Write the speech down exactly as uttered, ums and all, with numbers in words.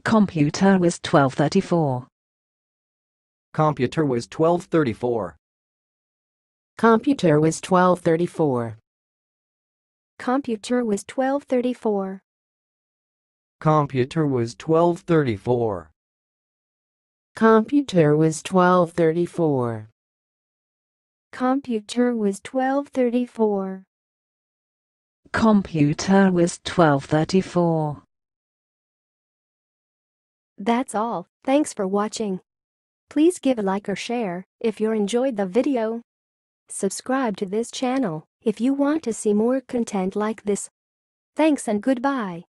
ComputerWiz twelve thirty-four. ComputerWiz twelve thirty-four. ComputerWiz twelve thirty-four. ComputerWiz twelve thirty-four. ComputerWiz twelve thirty-four. ComputerWiz twelve thirty-four. ComputerWiz twelve thirty-four. ComputerWiz twelve thirty-four. That's all. Thanks for watching. Please give a like or share if you enjoyed the video. Subscribe to this channel if you want to see more content like this. Thanks and goodbye.